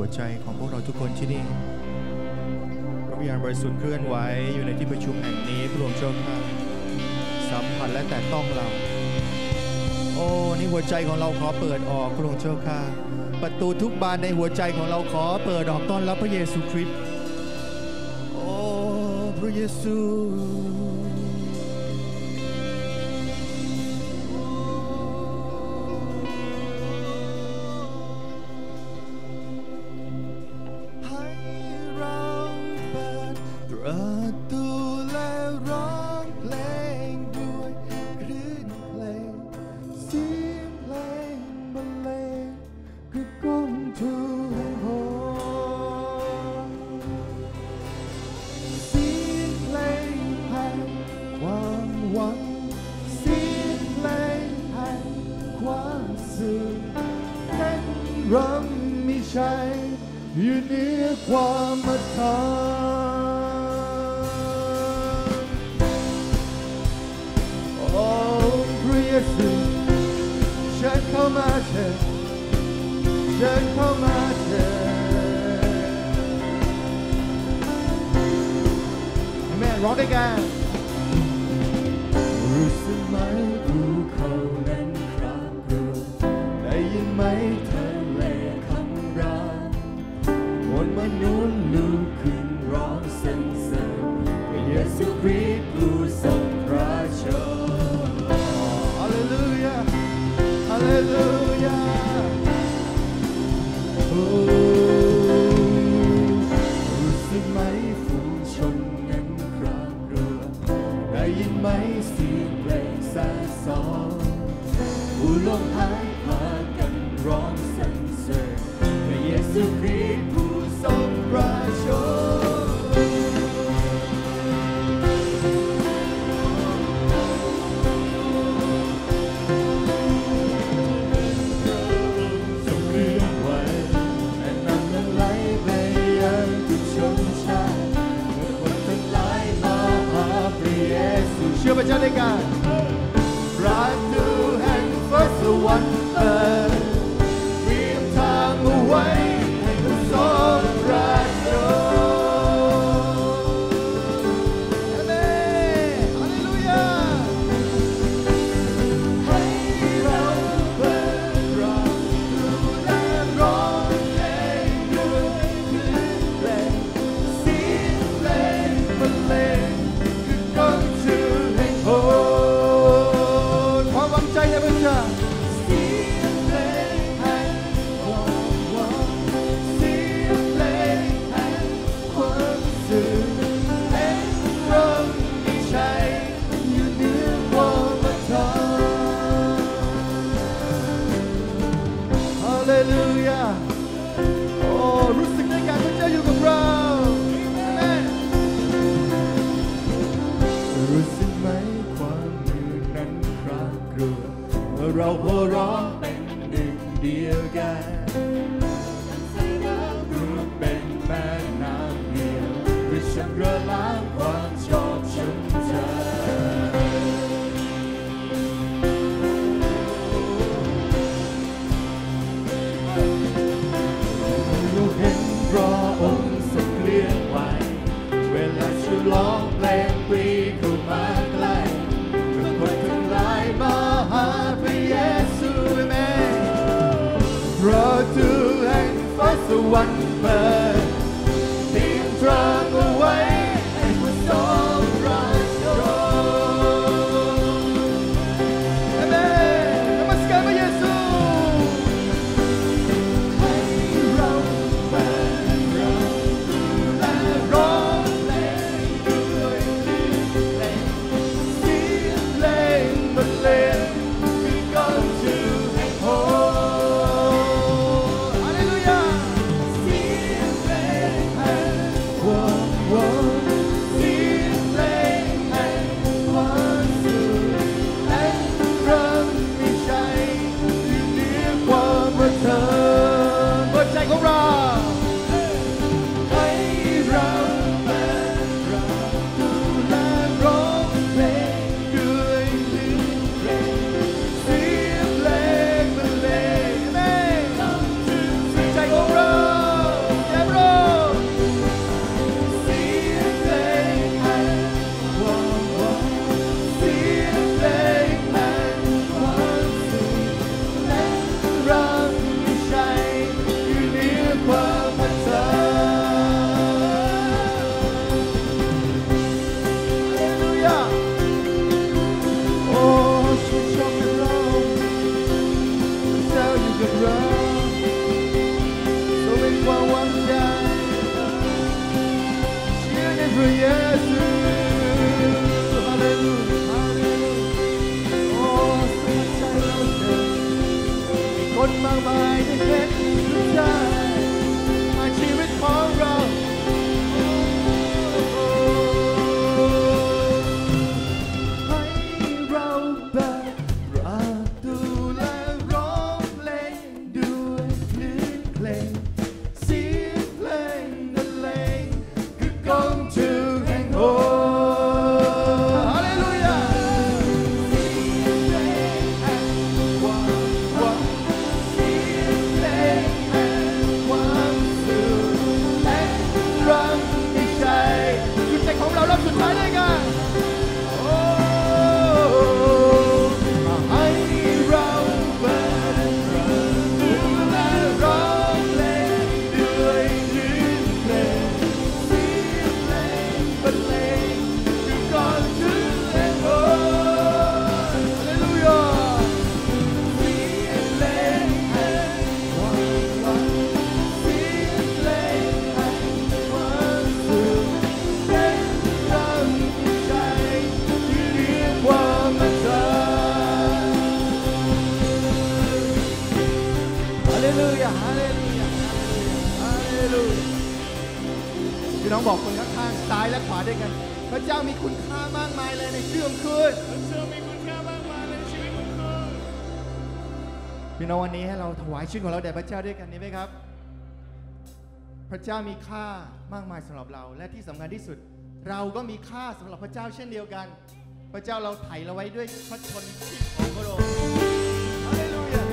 วใจของพวกเราทุกคนที่นี่พระวิญญาณบริสุทธิ์เคลื่อนไหวอยู่ในที่ประชุมแห่งนี้พระองค์เจ้าข้าสัมผัสและแตะต้องเราโอ้นี่หัวใจของเราขอเปิดออกพระองค์เจ้าข้าประตูทุกบานในหัวใจของเราขอเปิดออกต้อนรับพระเยซูคริสต์โอ้พระเยซูอยู่เหนือความอดทนโอ้พระเยซูเชิญเข้ามาเถิดเชิญเข้ามาเถิดแม่ร้องด้วยกันรู้สึกไหมภูเขานั้นครามครวญได้ยินไหมทะเลคำรามคนมนุษย์ลุกขึ้นร้องสรรเสริญพระเยซูคริสต์ผู้ทรงพระชนฮาเลลูยาฮาเลลูยารู้สึกไหมฝูงชนนั้นครามครวญได้ยินไหมเสียงเพลงสรรเสริญผู้ลมหายพากันร้องสรรเสริญพระเยซูคริสต์ผู้ทรงพระชนทรงเคลื่อนไหวและนำนั้นไหลไปยังทุกชนชาติเมื่อคนทั้งหลายมาหาพระเยซูเชื่อพระเจ้าด้วยกันประตูแห่งฟ้าสวรรค์เปิดเตรียมทางเอาไว้ให้ผู้ทรงพระชนอาเมนฮาเลลูยาให้เราเปิดประตูและร้องเพลงด้วยคลื่นเพลงเสียงเพลงบรรเลงคือกองชื่อแห่งโพความหวังใจในพระเจ้าเสียงเพลงแห่งความหวังเสียงเพลงแห่งความสื่อเอ็นร้องมีชัยอยู่เหนือความอดทนฮาเลลูยาโอ้รู้สึกได้การพระเจ้าอยู่กับเราอาเมนรู้สึกไหมความมืดนั้นครามครวญเมื่อเราโห่ร้องเป็นหนึ่งเดียวกันรวมเป็นแม่น้ำเดียวหรือฉันระล้างความชอบชุ่มใจเราเห็นพระองค์ทรงเคลื่อนไหวเวลาฉลองเพลงปรีเข้ามาใกล้ทุกคนทั้งหลายมาหาพระเยซูด้วยกันโอ้ให้เราเปิดประตูและร้องเพลงด้วยยืนเพลงเสียงเพลงบรรเลงคือก่อนถึงเอ็นโอฮาเลลูยาเสียงเพลงแห่งความรักเสียงเพลงแห่งความสุขเป็นคำใจที่เรียกว่ามั่นใจฮาเลลูยาฮาเลลูยาฮาเลลูยาพี่น้องบอกคนข้างๆซ้ายและขวาด้วยกันพระเจ้ามีคุณค่ามากมายเลยในชีวิตของคุณพระเจ้ามีคุณค่ามากมายในชีวิตของคุณพี่น้องวันนี้ให้เราถวายชีวิตของเราแด่พระเจ้าด้วยกันนี้ไหมครับพระเจ้ามีค่ามากมายสำหรับเราและที่สำคัญที่สุดเราก็มีค่าสำหรับพระเจ้าเช่นเดียวกันพระเจ้าเราไถ่เราไว้ด้วยพระชนชีพของพระองค์ฮาเลลูยา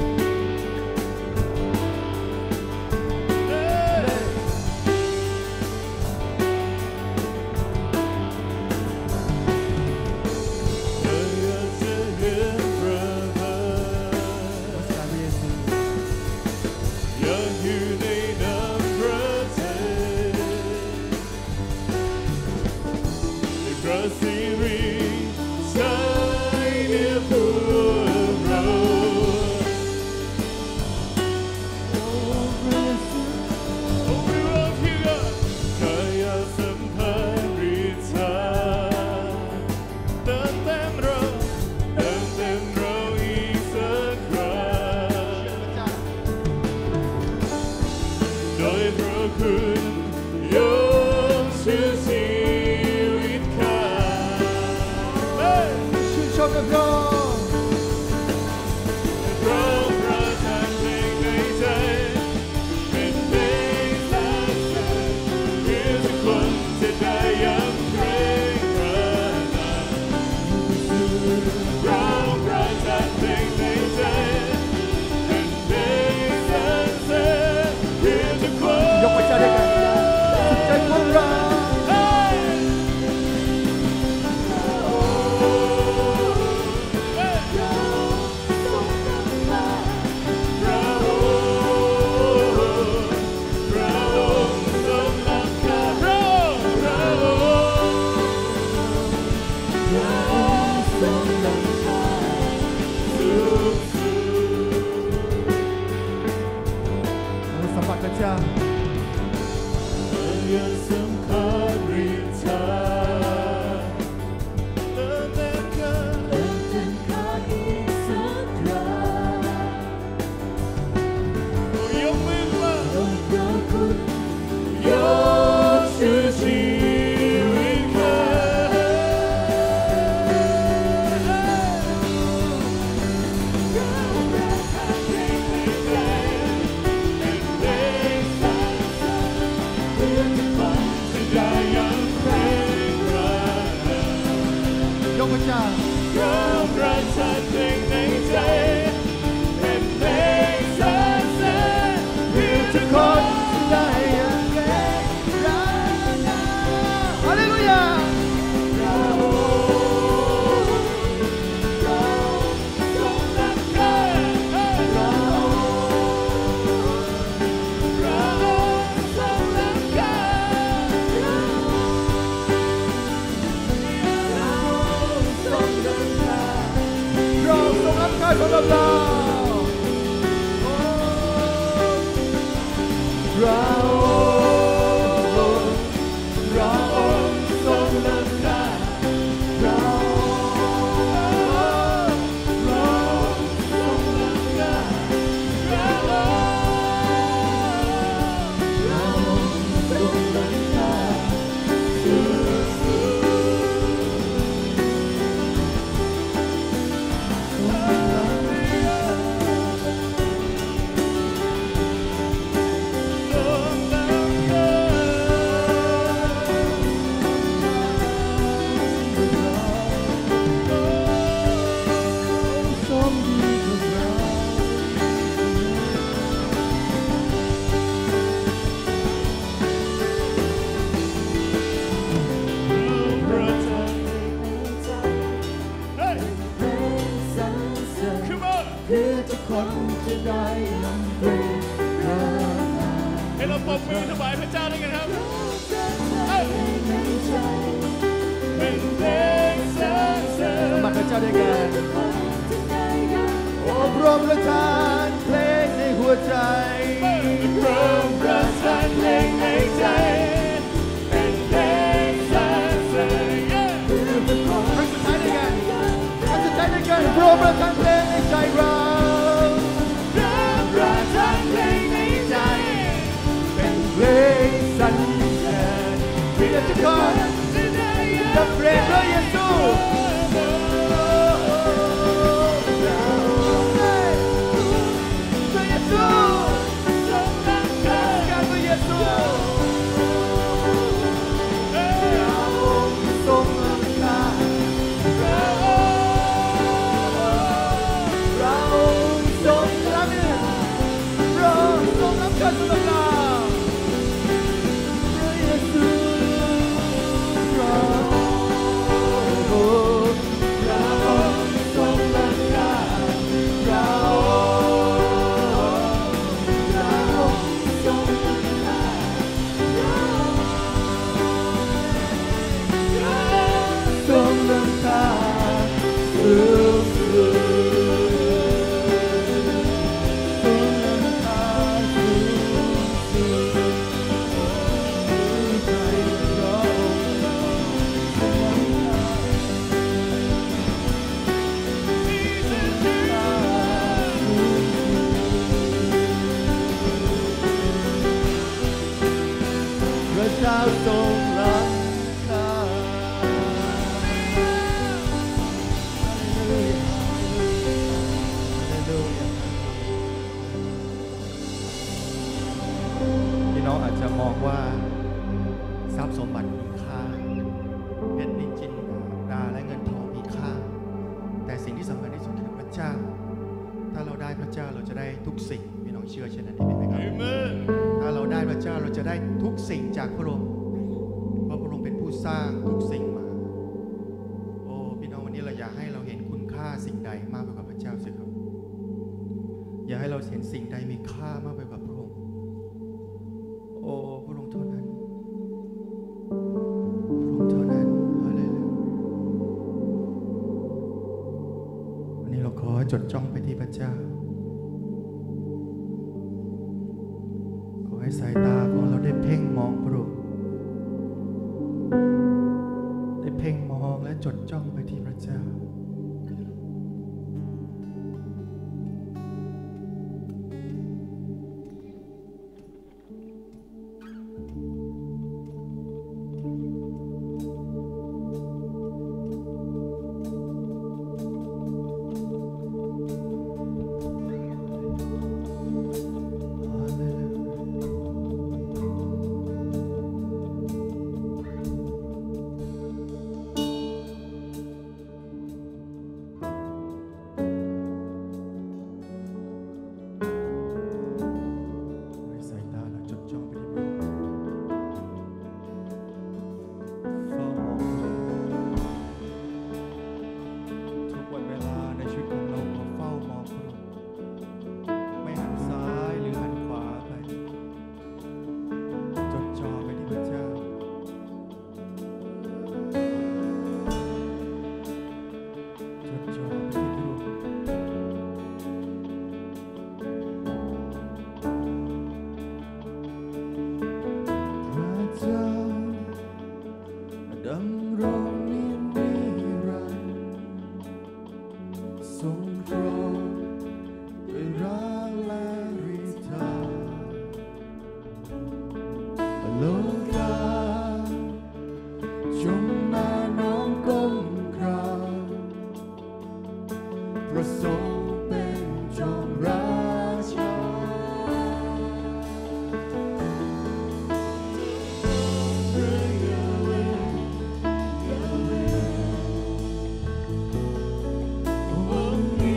มือถวายพระเจ้าด้วยกันครับเป็นเพลงสรรเสริญสมบัติพระเจ้าด้วยกันโอ้พระองค์ประทานเพลงในหัวใจพระองค์ประทานเพลงในใจเป็นเพลงสรรเสริญครั้งสุดท้ายด้วยกันครั้งสุดท้ายด้วยกันพระองค์ประทานเพลงในใจเราประทานเพลงในใจเป็นเพลงสรรเสริญพี่น้องทุกคนดับเพลงพระเยซูมองว่าทรัพย์สมบัติมีค่าเพชรนินจินดาและเงินทองมีค่าแต่สิ่งที่สำคัญที่สุดคือพระเจ้าถ้าเราได้พระเจ้าเราจะได้ทุกสิ่งพี่น้องเชื่อเช่นนั้นไหมครับถ้าเราได้พระเจ้าเราจะได้ทุกสิ่งจากพระองค์เพราะพระองค์เป็นผู้สร้างทุกสิ่งมาโอ้พี่น้องวันนี้เราอยากให้เราเห็นคุณค่าสิ่งใดมากไปกว่าพระเจ้าสิครับอยากให้เราเห็นสิ่งใดมีค่ามากไปกว่าพระองค์โอ้พระองค์เท่านั้นพระองค์เท่านั้นฮาเลลูยาวันนี้เราขอจดจ้องไปที่พระเจ้าขอให้สายตาของเราได้เพ่งมองพระองค์ได้เพ่งมองและจดจ้องไปที่พระเจ้า Oh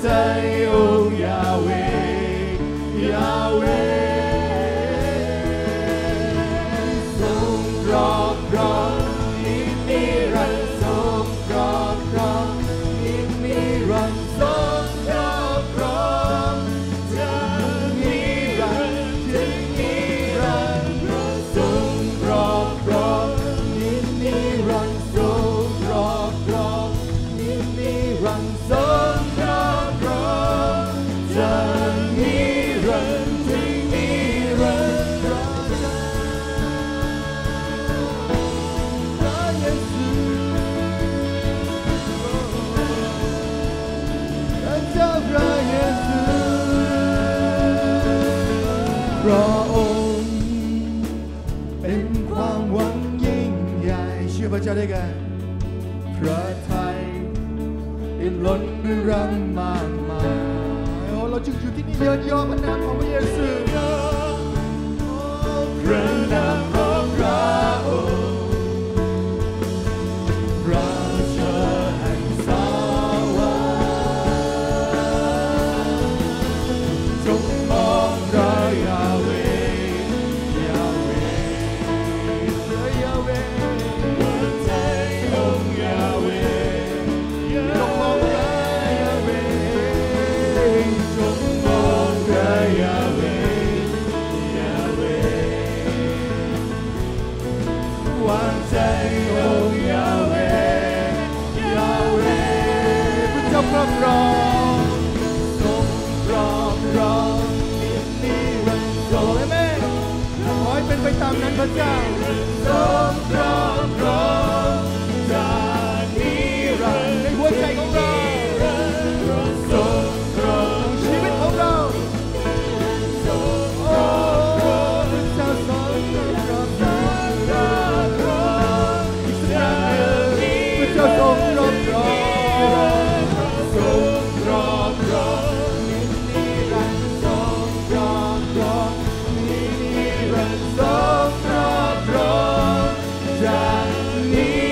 ใจองค์ยาเวห์ยาเวห์ทรงครอบครองนิรันดร์ทรงครอบครองนิรันดร์ทรงครอบครองจากนิรันดร์ถึงนิรันดร์ทรงครอบครองนิรันดร์ทรงครอบครองนิรันดร์ทรงครอบครองจากนิรันดร์ถึงนิรันดร์พระเยซูพระเจ้าพระเยซูพระองค์เป็นความหวังยิ่งใหญ่เชื่อพระเจ้าด้วยกันพระทัยอินล้นด้วยรังมากมายโอ้เราจึงอยู่ที่นี่เยินยอพระนามของพระเยซูพระนามของพระองค์ราชาแห่งสวรรค์จงมองพระยาเวห์ยาเวห์พระยาเวห์หัวใจองค์ยาเวห์จงมองพระยาเวห์จงมองพระยาเวห์ยาเวห์วางใจองค์ยาเวห์ยาเวห์พระเจ้าครอบครองทรงครอบครองนิรันดร์ทรงอาเมนขอให้เป็นไปตามนั้นพระเจ้าทรงครอบครองจากนิรันดร์ในหัวใจของเราทรงครองชีวิตของเราโอ้พระเจ้าทรงครอบครองอีกสักครั้งหนึ่งพระเจ้าทรงครอบครองทรงครอบครองนิรันดร์ทรงครอบครองนิรันดร์ทรงครอบครองจากนิ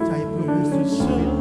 ใจพระองค์สุดชีวิต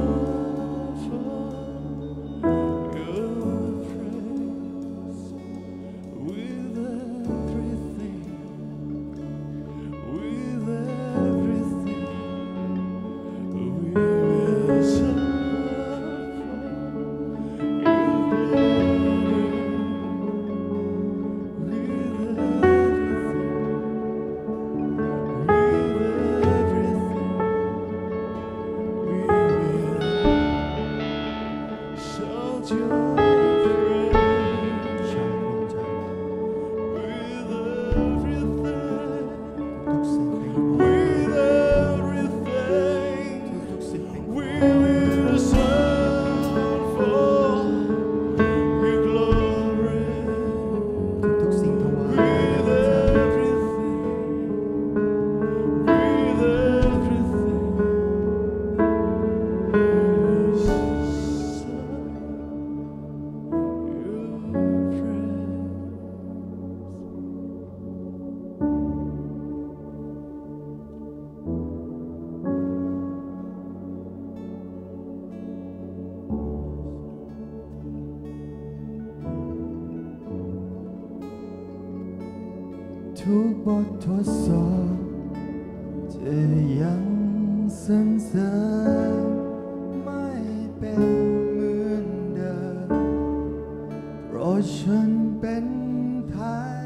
ทุกบททดสอบจะยังสรรเสริญไม่เป็นเหมือนเดิมเพราะฉันเป็นไทย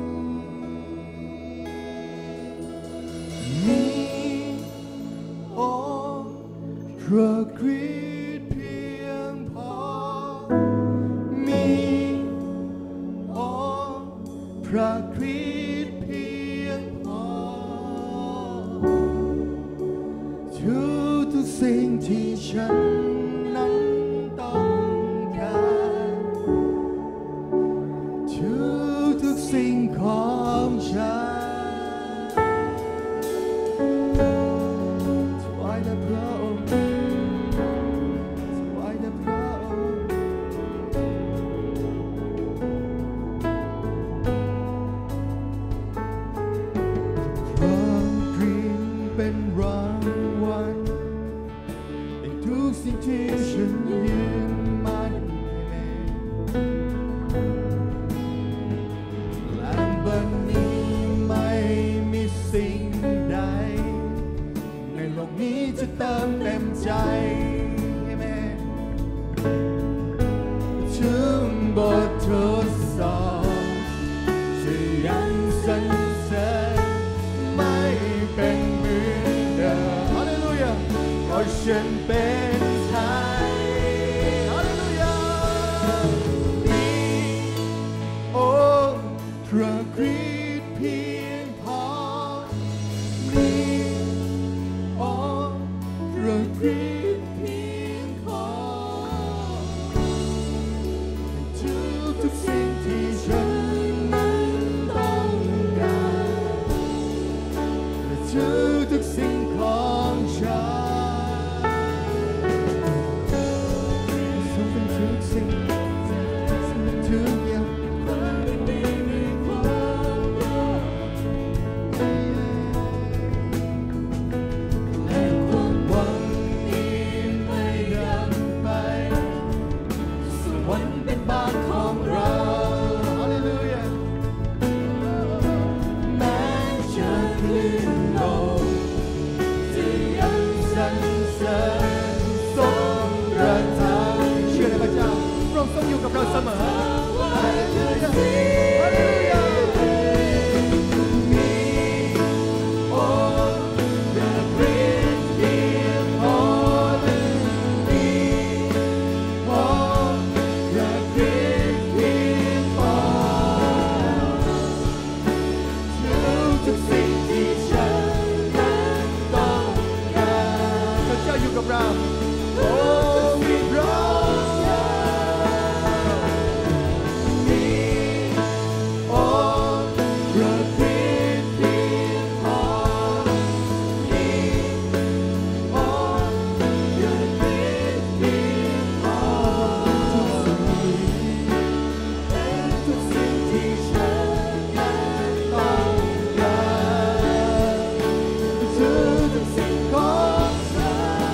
มีองค์พระคริสต์เพียงพอมีองค์พระคริสต์ทุกสิ่งที่ฉันนั้นต้องการทุกสิ่งของฉันถวายแด่พระองค์ถวายแด่พระองค์พระคริสต์เป็นรางวัลทุกสิ่งที่ฉันยืนมันและบัดนี้ไม่มีสิ่งใดในโลกนี้จะเติมเต็มใจถึงบททดสอบจะยังสรรเสริญไม่เป็นเหมือนเดิมฮาเลลูยาเพราะฉันเป็นไทยฮาเลลูยามีองค์พระคริสต์เพียงพอมีองค์พระคริสต์เพียงพอทุกสิ่งที่ฉันนั้นต้องการทุกสิ่งของฉันเสมอฮาเลลูยาฮาเลลูยามีองค์พระคริสต์เพียงพอมีองค์พระคริสต์เพียงพอทุกสิ่งที่ฉันนั้นต้องการพระเจ้าอยู่กับเราโอ้มีพระทุกสิ่งของฉัน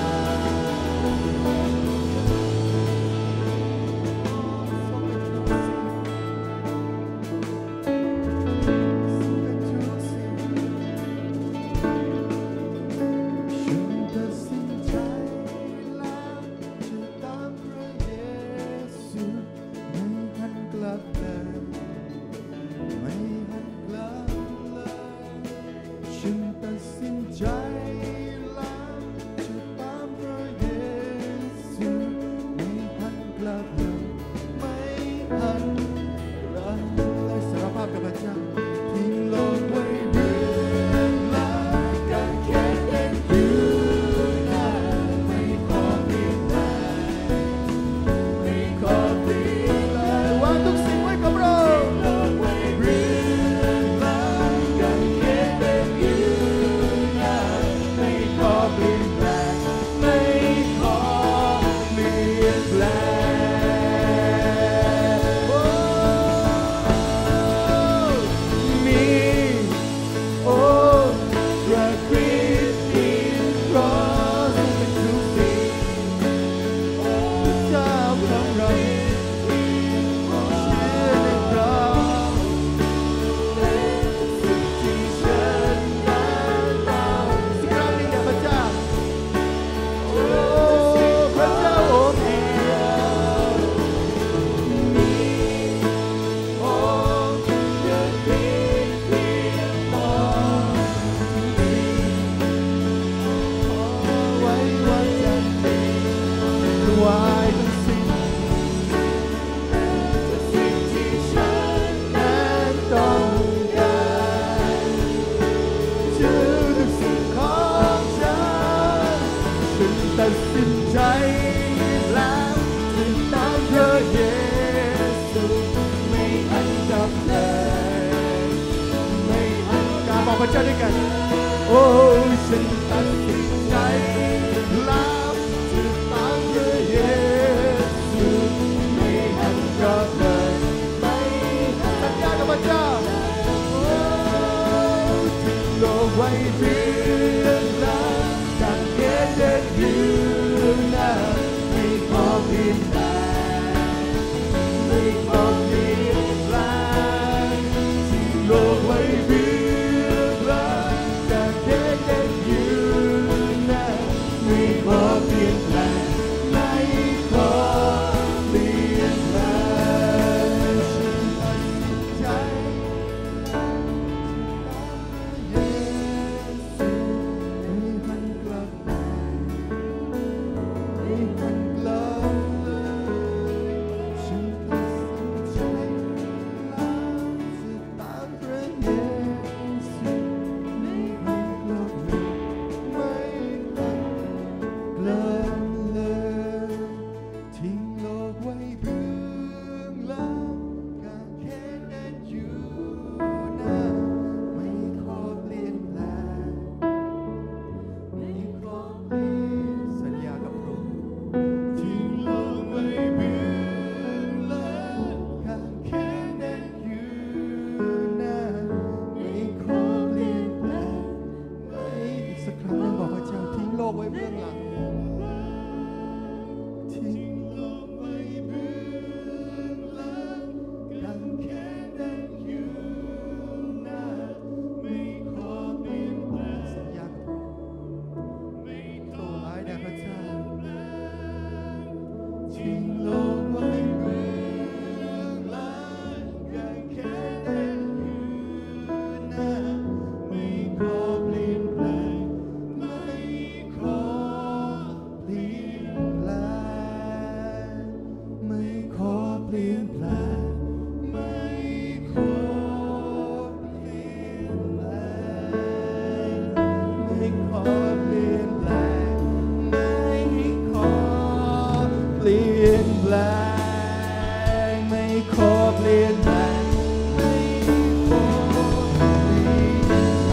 วายทุกสิ่งที่ฉันนั้นต้องการชื่อทุกสิ่งของฉันตัดสินใจแล้วจะตามเธอเยซูไม่อันดับเลยไม่อันดับบอกพระเจ้าด้วยกันโอ้ฉันตัดสินใจแล้วจะตามเธอเยซูไม่อันดับเลยไม่สัญญากับพระเจ้าโอ้ทิ้งโลกไว้เพียงแล้วการเกิดเดินอยู่นะไม่ขอเปลี่ยนแปลงไม่ขอเปลี่ยนแปลงทิ้งโลกไว้เพียงแล้วการเกิดเดินอยู่นะไม่ขอเปลี่ยนแปลงไม่ขอเปลี่ยนแปลงฉันตัดสินใจเยซูไม่หันกลับไม่หันกลับเลยฉันตัดสินใจแล้วจะตามพระเยซูไม่หันกลับเลยไม่หันกลับเลยทิ้งโลกไว้เบื้องหลังการแค่นั้นอยู่นะไม่ขอเปลี่ยนแปลงไม่ขอเปลี่ยนสัญญากับพระองค์ทิ้งโลกไว้เบื้องหลังการแค่นั้นอยู่นะไม่ขอเปลี่ยนแปลงไม่อีกสักครั้งหนึ่งบอกพระเจ้าทิ้งโลกไว้เบื้องหลังทิ้งโลกไว้เบื้องหลังกันแค่นั้นอยู่นะไม่ขอเปลี่ยนแปลงสัญญากับพระองค์ถวายแด่พระเจ้าทิ้งโลกไว้เบื้องหลังกันแค่นั้นอยู่นะไม่ขอเปลี่ยนแปลงไม่ขอเปลี่ยนแปลงไม่ขอเปลี่ยนแปลงไม่ขอเปลี่ยนแปลงไม่ขอเปลี่ยนแปลงไม่ขอเปลี่ยนแปลงไม่ขอเปลี่ยนแปลงไม่ขอเปลี่ยน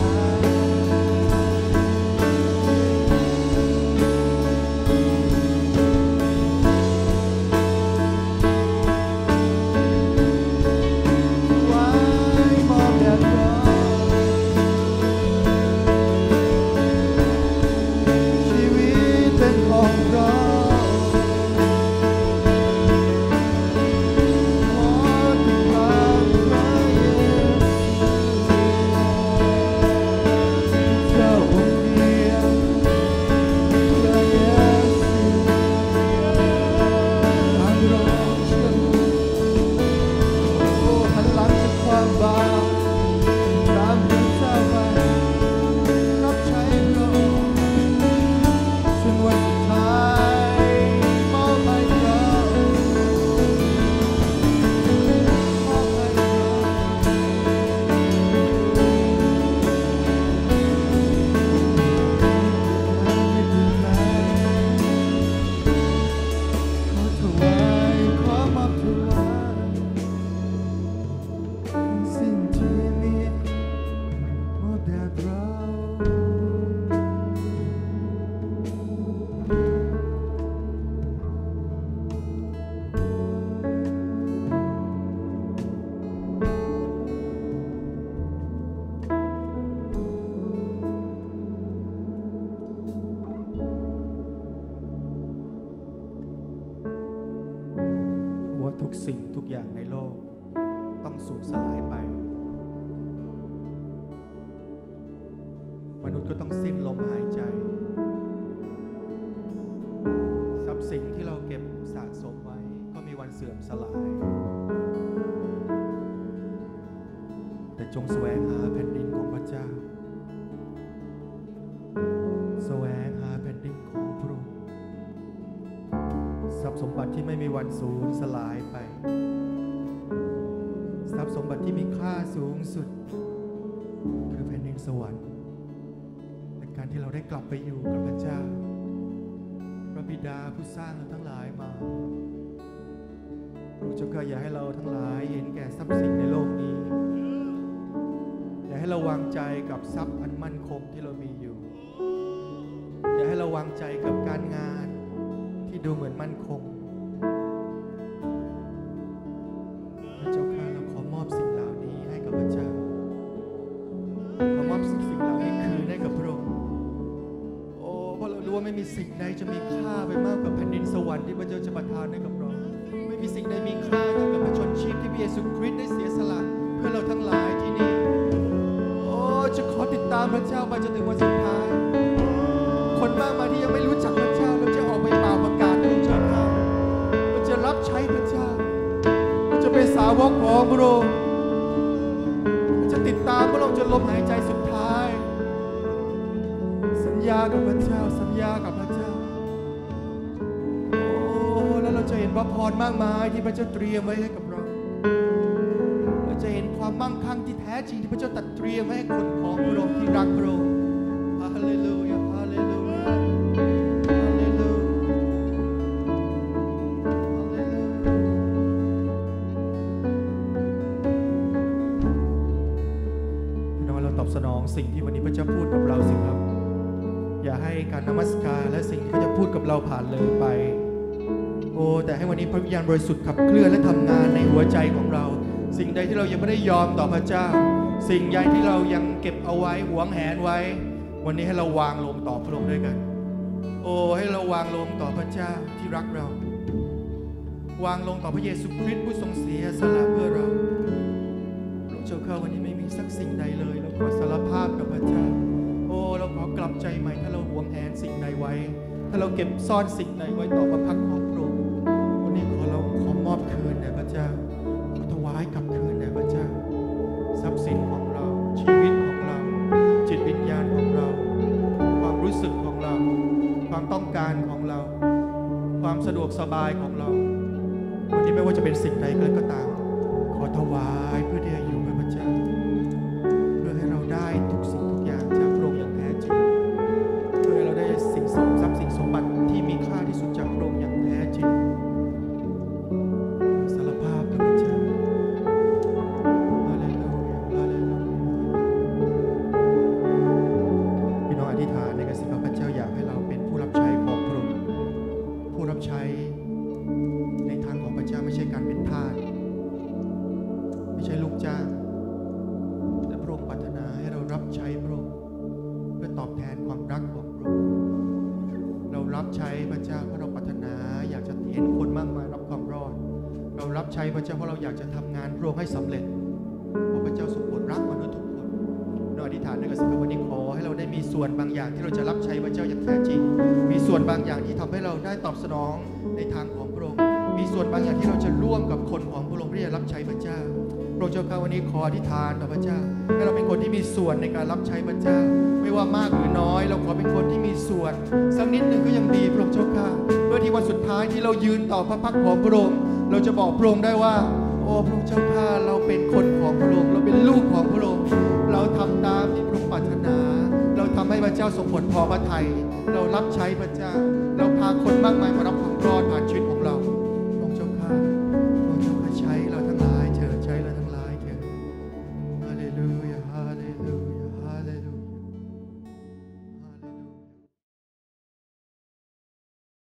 ไว้มอบแด่พระชีวิตเป็นของเราขอติดตามพระเยซูเจ้าองค์เดียวพระเยซูตามรองเชื่อโอ้หันหลังจากความบาปตามพระเจ้าไปรับใช้พระองค์จนวันสุดท้ายมอบให้เรามอบให้เราไม่เปลี่ยนแปลงขอถวายขอมอบถวายสิ่งที่มีมอบแด่เรา ว่าทุกสิ่งทุกอย่างในโลกต้องสูญสลายไป มนุษย์ก็ต้องสิ้นลมหายใจ ทรัพย์สินที่เราเก็บสะสมไว้ก็มีวันเสื่อมสลาย แต่จงแสวงหาแผ่นดินของพระเจ้า แสวงหาแผ่นดินของพระองค์ สรัพย์สมบัติที่ไม่มีวันสูญสลายไปทรัพย์สมบัติที่มีค่าสูงสุดคือแผ่นดินสวรรค์และการที่เราได้กลับไปอยู่กับพระเจ้าพระบิดาผู้สร้างเราทั้งหลายมาพระเจ้าก็อย่าให้เราทั้งหลายเห็นแก่ทรัพย์สินในโลกนี้อย่าให้เราวางใจกับทรัพย์อันมั่นคงที่เรามีอยู่อย่าให้เราวางใจกับการงานที่ดูเหมือนมั่นคงพระเจ้าข้าเราขอมอบสิ่งเหล่านี้ให้กับพระเจ้าขอมอบสิ่งเหล่านี้คืนให้กับพระองค์โอ้เพราะเรารู้ว่าไม่มีสิ่งใดจะมีค่าไปมากกว่าแผ่นดินสวรรค์ที่พระเจ้าจะประทานให้กับเราไม่มีสิ่งใดมีค่าเท่ากับพระชนชีพที่พระเยซูคริสต์ได้เสียสละเพื่อเราทั้งหลายที่นี่โอ้จะขอติดตามพระเจ้าไปจนถึงวันสุดท้ายคนมากมายที่ยังไม่รู้จักพระเจ้าเราจะออกไปเป่าประกาศพระเจ้าเราจะรับใช้พระเจ้าเราจะเป็นสาวกของพระองค์เราจะติดตามพระองค์จนลมหายใจสุดท้ายสัญญากับพระเจ้าสัญญากับพระเจ้าโอ้แล้วเราจะเห็นพระพรมากมายที่พระเจ้าเตรียมไว้ให้กับเราเราจะเห็นความมั่งคั่งที่แท้จริงที่พระเจ้าตรัสเตรียมไว้ให้คนของพระองค์ที่รักพระองค์ฮาเลลูยาฮาเลลูยาฮาเลลูยาฮาเลลูยาพี่น้องเราตอบสนองสิ่งที่วันนี้พระเจ้าพูดกับเราสิครับอย่าให้การนมัสการและสิ่งที่พระเจ้าพูดกับเราผ่านเลยไปโอ้แต่ให้วันนี้พระวิญญาณบริสุทธิ์ขับเคลื่อนและทำงานในหัวใจของเราสิ่งใดที่เรายังไม่ได้ยอมต่อพระเจ้าสิ่งใดที่เรายังเก็บเอาไว้หวงแหนไว้วันนี้ให้เราวางลงต่อพระองค์ด้วยกันโอ้ให้เราวางลงต่อพระเจ้าที่รักเราวางลงต่อพระเยซูคริสต์ผู้ทรงเสียสละเพื่อเราพระเจ้าข้าวันนี้ไม่มีสักสิ่งใดเลยเราขอสารภาพกับพระเจ้าโอ้เราขอกลับใจใหม่ถ้าเราหวงแหนสิ่งใดไว้ถ้าเราเก็บซ่อนสิ่งใดไว้ต่อพระพักของพระองค์วันนี้เราขอมอบคืนแด่พระเจ้าขอถวายกลับคืนแด่พระเจ้าทรัพย์สินของเราชีวิตของเราจิตวิญญาณของเราความรู้สึกของเราความต้องการของเราความสะดวกสบายของเราวันนี้ไม่ว่าจะเป็นสิ่งใดก็ตามขอถวายเพื่อที่จะอยู่กับพระเจ้าเพื่อให้เราได้ทุกสิ่งทุกอย่างจากพระองค์อย่างแท้จริงเพื่อให้เราได้สิ่งทรัพย์สินสมบัติที่มีค่าที่สุดจากพระองค์อย่างแท้จริงสารภาพกับพระเจ้าฮาเลลูยาฮาเลลูยาพี่น้องอธิษฐานในการสิพระเจ้าอยากให้เราเป็นผู้รับใช้ของพระองค์ผู้รับใช้ในทางของพระเจ้าไม่ใช่การเป็นทาสไม่ใช่ลูกจ้างแต่พระองค์ปรารถนาให้เรารับใช้พระองค์เพื่อตอบแทนความรักของพระองค์เรารับใช้พระเจ้าเพราะเราปรารถนาอยากจะเห็นคนมากมายรับความรอดเรารับใช้พระเจ้าเพราะเราอยากจะทำงานพระองค์ให้สำเร็จเพราะพระเจ้าทรงโปรดรักมนุษย์ทุกคนเราอธิษฐานในกระสิบวันนี้ขอให้เราได้มีส่วนบางอย่างที่เราจะรับใช้พระเจ้าอย่างแท้จริงมีส่วนบางอย่างที่ทำให้เราได้ตอบสนองในทางของพระองค์มีส่วนบางอย่างที่เราจะร่วมกับคนของพระองค์ที่จะรับใช้พระเจ้าพระองค์เจ้าข้าวันนี้ขออธิษฐานต่อพระเจ้าให้เราเป็นคนที่มีส่วนในการรับใช้พระเจ้าไม่ว่ามากหรือน้อยเราขอเป็นคนที่มีส่วนสักนิดหนึ่งก็ยังดีพระองค์เจ้าข้าเพื่อที่วันสุดท้ายที่เรายืนต่อพระพักตร์ของพระองค์เราจะบอกพระองค์ได้ว่าโอ้พระองค์เจ้าข้าเราเป็นคนของพระองค์เราเป็นลูกของพระองค์เราทำตามที่พระองค์ปรารถนาเราทำให้พระเจ้าทรงผลพอพระทัยเรารับใช้พระเจ้าเราพาคนมากมายมารับความรอดผ่านชีวิตของเราพระองค์เจ้าข้าพระองค์เจ้าข้าใช้เราทั้งหลายเถิดใช้เราทั้งหลายเถิดฮาเลลูย